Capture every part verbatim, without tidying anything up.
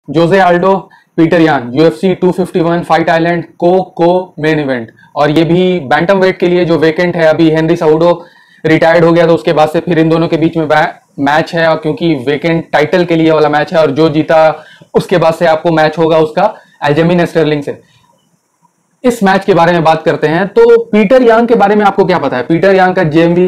जोसे Aldo, Peter Yan, UFC two fifty one fight island को co main event, और ये भी बैंटम वेट के लिए जो वेकेंट है। अभी हेनरी साउडो रिटायर्ड हो गया तो उसके बाद से फिर इन दोनों के बीच में मैच है, और क्योंकि वेकेंट टाइटल के लिए वाला मैच है, और जो जीता उसके बाद से आपको मैच होगा उसका एल्जेमिन स्टर्लिंग से। इस मैच के बारे में बात करते हैं। तो पीटर यांग के बारे में आपको क्या पता है? पीटर यांग का जेएमवी,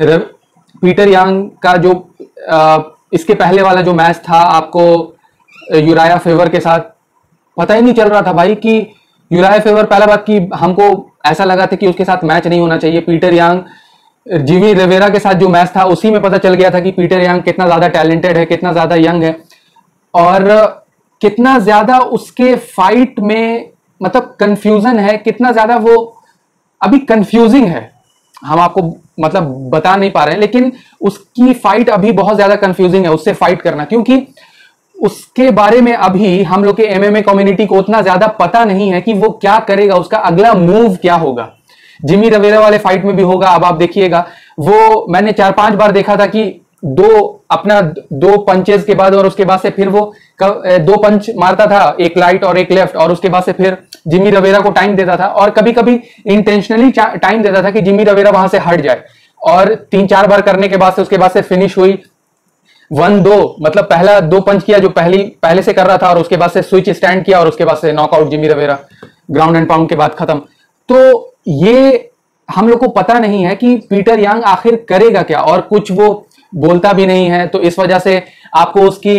पीटर यांग का जो आ, इसके पहले वाला जो मैच था आपको यूराया फेवर के साथ, पता ही नहीं चल रहा था भाई कि यूराया फेवर, पहला बात कि हमको ऐसा लगा था कि उसके साथ मैच नहीं होना चाहिए। पीटर यांग जिमी रिवेरा के साथ जो मैच था उसी में पता चल गया था कि पीटर यांग कितना ज्यादा टैलेंटेड है, कितना ज्यादा यंग है, और कितना ज्यादा उसके फाइट में मतलब कंफ्यूजन है, कितना ज्यादा वो अभी कंफ्यूजिंग है। हम आपको मतलब बता नहीं पा रहे हैं, लेकिन उसकी फाइट अभी बहुत ज्यादा कंफ्यूजिंग है उससे फाइट करना, क्योंकि उसके बारे में अभी हम लोग के एमएमए कम्युनिटी को उतना ज्यादा पता नहीं है कि वो क्या करेगा, उसका अगला मूव क्या होगा। जिमी रवेरा वाले फाइट में भी होगा, अब आप देखिएगा, वो मैंने चार पांच बार देखा था कि दो अपना दो पंचेस के बाद और उसके बाद से फिर वो दो पंच मारता था, एक लाइट और एक लेफ्ट, और उसके बाद से फिर जिमी रवेरा को टाइम देता था, और कभी कभी इंटेंशनली टाइम देता था कि जिमी रवेरा वहां से हट जाए, और तीन चार बार करने के बाद से उसके बाद से फिनिश हुई वन दो, मतलब पहला दो पंच किया जो पहली पहले से कर रहा था, और उसके बाद से स्विच स्टैंड किया, और उसके बाद से knockout Jimmie Rivera, ground and pound के बाद खत्म। तो ये हम लोग को पता नहीं है कि पीटर यांग आखिर करेगा क्या, और कुछ वो बोलता भी नहीं है, तो इस वजह से आपको उसकी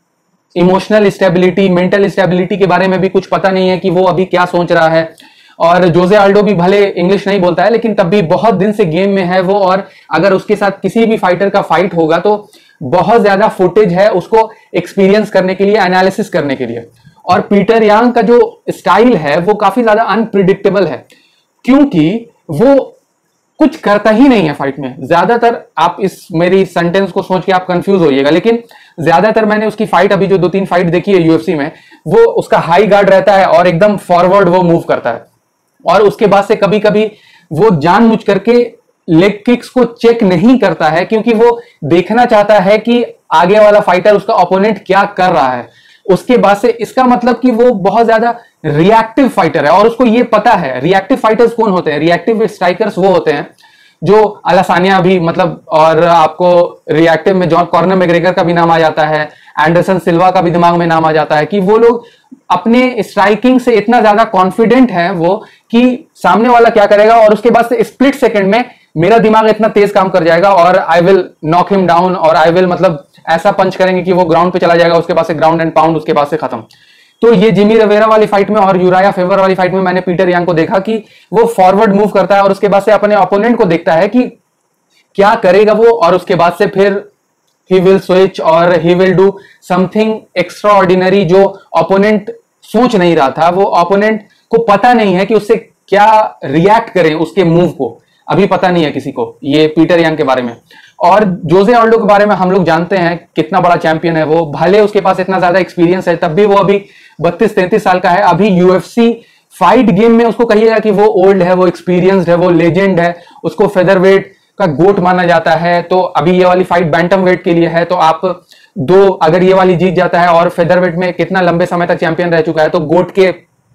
इमोशनल स्टेबिलिटी, मेंटल स्टेबिलिटी के बारे में भी कुछ पता नहीं है कि वो अभी क्या सोच रहा है। और जोसे आल्डो भी भले इंग्लिश नहीं बोलता है, लेकिन तब भी बहुत दिन से गेम में है वो, और अगर उसके साथ किसी भी फाइटर का फाइट होगा तो बहुत ज्यादा फुटेज है उसको एक्सपीरियंस करने के लिए, एनालिसिस करने के लिए। और पीटर यांग का जो स्टाइल है वो काफी ज्यादा अनप्रिडिक्टेबल है, क्योंकि वो कुछ करता ही नहीं है फाइट में ज्यादातर। आप इस मेरी सेंटेंस को सोच के आप कंफ्यूज होइएगा, लेकिन ज्यादातर मैंने उसकी फाइट अभी जो दो तीन फाइट देखी है यूएफसी में, वो उसका हाई गार्ड रहता है और एकदम फॉरवर्ड वो मूव करता है, और उसके बाद से कभी कभी वो जानबूझ करके लेग किक्स को चेक नहीं करता है, क्योंकि वो देखना चाहता है कि आगे वाला फाइटर, उसका ओपोनेंट क्या कर रहा है। उसके बाद से इसका मतलब कि वो बहुत ज्यादा रिएक्टिव फाइटर है, और उसको ये पता है रिएक्टिव फाइटर्स कौन होते हैं। रिएक्टिव स्ट्राइकर्स वो होते हैं जो अलासानिया भी, मतलब, और आपको रिएक्टिव में जॉन कॉर्नर मैग्रेगर का भी नाम आ जाता है, एंडरसन सिल्वा का भी दिमाग में नाम आ जाता है, कि वो लोग अपने स्ट्राइकिंग से इतना ज्यादा कॉन्फिडेंट है वो कि सामने वाला क्या करेगा, और उसके बाद से स्प्लिट सेकंड में मेरा दिमाग इतना तेज काम कर जाएगा और I will knock him down, और आई विल मतलब ऐसा पंच करेंगे कि वो ग्राउंड पे चला जाएगा, उसके बाद से ग्राउंड एंड पाउंड, उसके बाद से खत्म। तो ये जिमी रवेरा वाली फाइट में और यूराया फेवर वाली फाइट में मैंने पीटर यांग को देखा कि वो फॉरवर्ड मूव करता है, और उसके बाद से अपने ओपोनेंट को देखता है कि क्या करेगा वो, और उसके बाद से फिर ही विल स्विच और he will do something extraordinary जो ओपोनेंट सोच नहीं रहा था। वो ओपोनेंट को पता नहीं है कि उससे क्या रिएक्ट करें, उसके मूव को अभी पता नहीं है किसी को, ये पीटर यांग के बारे में। और जोसे आल्डो के बारे में हम लोग जानते हैं कितना बड़ा चैंपियन है वो, भले उसके पास इतना ज्यादा एक्सपीरियंस है, तब भी वो अभी बत्तीस तैंतीस साल का है। अभी यूएफसी फाइट गेम में उसको कहिएगा कि वो ओल्ड है, वो एक्सपीरियंस्ड है, वो लेजेंड है, उसको फेदरवेट का गोट माना जाता है। तो अभी ये वाली फाइट बैंटम वेट के लिए है, तो आप दो, अगर ये वाली जीत जाता है, और फेदरवेट में कितना लंबे समय तक चैंपियन रह चुका है, तो गोट के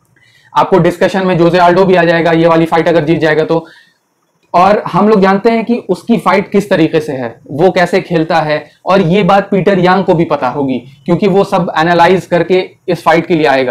आपको डिस्कशन में जोसे आल्डो भी आ जाएगा ये वाली फाइट अगर जीत जाएगा तो। और हम लोग जानते हैं कि उसकी फाइट किस तरीके से है, वो कैसे खेलता है, और ये बात पीटर यांग को भी पता होगी, क्योंकि वो सब एनालाइज करके इस फाइट के लिए आएगा।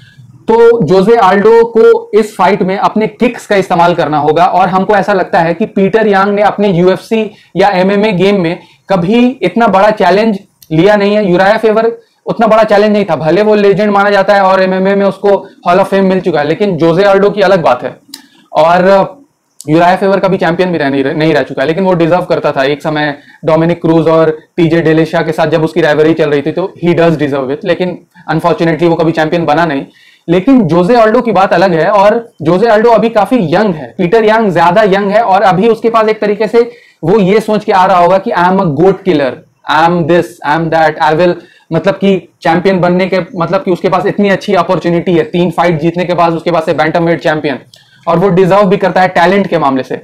तो जोसे आल्डो को इस फाइट में अपने किक्स का इस्तेमाल करना होगा, और हमको ऐसा लगता है कि पीटर यांग ने अपने यूएफसी या एमएमए गेम में कभी इतना बड़ा चैलेंज लिया नहीं है। यूराया फेवर उतना बड़ा चैलेंज नहीं था, भले वो लेजेंड माना जाता है और एमएमए में उसको हॉल ऑफ फेम मिल चुका है, लेकिन जोसे आल्डो की अलग बात है। और यूराया फेवर का भी चैंपियन भी रह नहीं, नहीं रह चुका है, लेकिन वो डिजर्व करता था एक समय डोमिनिक क्रूज और टीजे डेलेशिया के साथ जब उसकी राइवलरी चल रही थी, तो ही डज डिजर्व इट, लेकिन अनफॉर्चुनेटली वो कभी चैंपियन बना नहीं। लेकिन जोसे आल्डो की बात अलग है, और जोसे आल्डो अभी काफी यंग है, पीटर यांग ज्यादा यंग है, और अभी उसके पास एक तरीके से वो ये सोच के आ रहा होगा कि I am a goat killer, I am this, I am that, I will, मतलब कि चैंपियन बनने के, मतलब कि उसके पास इतनी अच्छी अपॉर्चुनिटी है, तीन फाइट जीतने के बाद उसके पास से बैंटम वेट चैंपियन, और वो डिजर्व भी करता है टैलेंट के मामले से।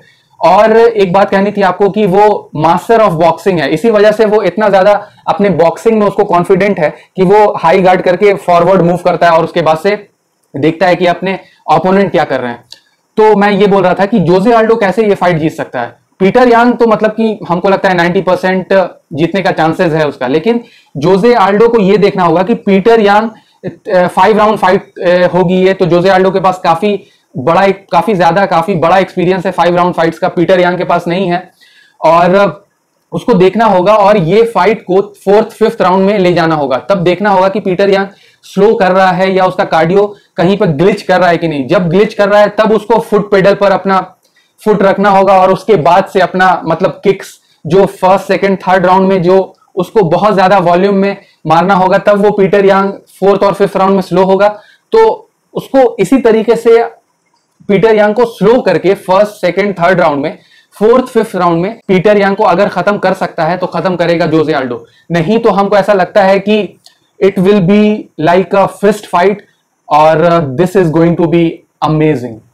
और एक बात कहनी थी आपको कि वो मास्टर ऑफ बॉक्सिंग है, इसी वजह से वो इतना ज्यादा अपने बॉक्सिंग में उसको कॉन्फिडेंट है कि वो हाई गार्ड करके फॉरवर्ड मूव करता है और उसके बाद से देखता है कि अपने ओपोनेंट क्या कर रहे हैं। तो मैं ये बोल रहा था कि जोसे आल्डो कैसे ये फाइट जीत सकता है। पीटर यांग तो मतलब कि हमको लगता है नब्बे परसेंट जीतने का चांसेस है उसका, लेकिन जोसे आल्डो को ये देखना होगा कि Peter Yan five round fight होगी ये, तो जोसे आल्डो के पास काफी बड़ा एक काफी ज्यादा काफी बड़ा एक्सपीरियंस है फाइव राउंड फाइट्स का, पीटर यांग के पास नहीं है, और उसको देखना होगा और ये फाइट को फोर्थ फिफ्थ राउंड में ले जाना होगा। तब देखना होगा कि पीटर यांग स्लो कर रहा है या उसका कार्डियो कहीं पर ग्लिच कर रहा है कि नहीं। जब ग्लिच कर रहा है तब उसको फुट पेडल पर अपना फुट रखना होगा और उसके बाद से अपना मतलब किक्स जो फर्स्ट सेकंड थर्ड राउंड में जो उसको बहुत ज्यादा वॉल्यूम में मारना होगा, तब वो पीटर यांग फोर्थ और फिफ्थ राउंड में स्लो होगा। तो उसको इसी तरीके से पीटर यांग को स्लो करके फर्स्ट सेकंड थर्ड राउंड में, फोर्थ फिफ्थ राउंड में पीटर यांग को अगर खत्म कर सकता है तो खत्म करेगा जोसे आल्डो। नहीं तो हमको ऐसा लगता है कि it will be like a fist fight और this is going to be amazing.